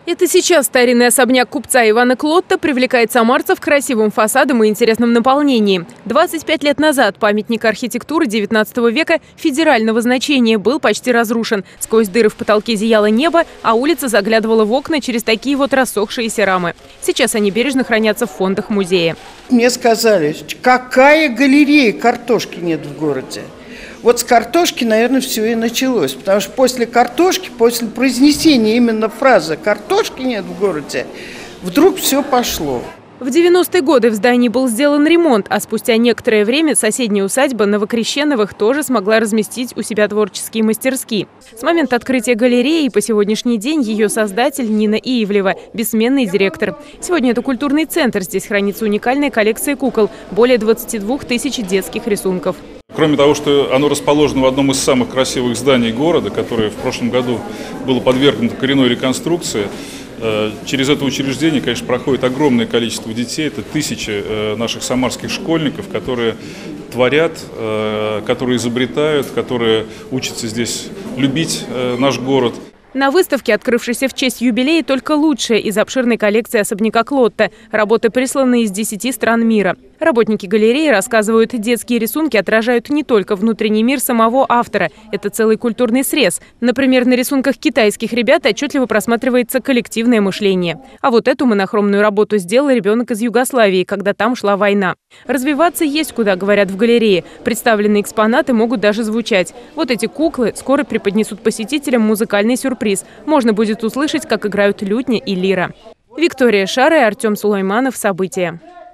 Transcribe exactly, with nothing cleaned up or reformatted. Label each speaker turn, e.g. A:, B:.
A: Это сейчас старинный особняк купца Ивана Клотта привлекает самарцев красивым фасадом и интересным наполнением. двадцать пять лет назад памятник архитектуры девятнадцатого века федерального значения был почти разрушен. Сквозь дыры в потолке зияло небо, а улица заглядывала в окна через такие вот рассохшиеся рамы. Сейчас они бережно хранятся в фондах музея.
B: Мне сказали, какая галерея, картошки нет в городе. Вот с картошки, наверное, все и началось. Потому что после картошки, после произнесения именно фразы «картошки нет в городе», вдруг все пошло.
A: В девяностые годы в здании был сделан ремонт, а спустя некоторое время соседняя усадьба Новокрещеновых тоже смогла разместить у себя творческие мастерские. С момента открытия галереи по сегодняшний день ее создатель Нина Иевлева, бессменный директор. Сегодня это культурный центр, здесь хранится уникальная коллекция кукол, более двадцати двух тысяч детских рисунков.
C: Кроме того, что оно расположено в одном из самых красивых зданий города, которое в прошлом году было подвергнуто коренной реконструкции, через это учреждение, конечно, проходит огромное количество детей. Это тысячи наших самарских школьников, которые творят, которые изобретают, которые учатся здесь любить наш город.
A: На выставке, открывшейся в честь юбилея, только лучшее из обширной коллекции особняка Клотта. Работы присланы из десяти стран мира. Работники галереи рассказывают, детские рисунки отражают не только внутренний мир самого автора. Это целый культурный срез. Например, на рисунках китайских ребят отчетливо просматривается коллективное мышление. А вот эту монохромную работу сделал ребенок из Югославии, когда там шла война. Развиваться есть куда, говорят в галерее. Представленные экспонаты могут даже звучать. Вот эти куклы скоро преподнесут посетителям музыкальный сюрприз. Можно будет услышать, как играют лютня и лира. Виктория Шара и Артем Сулайманов. События.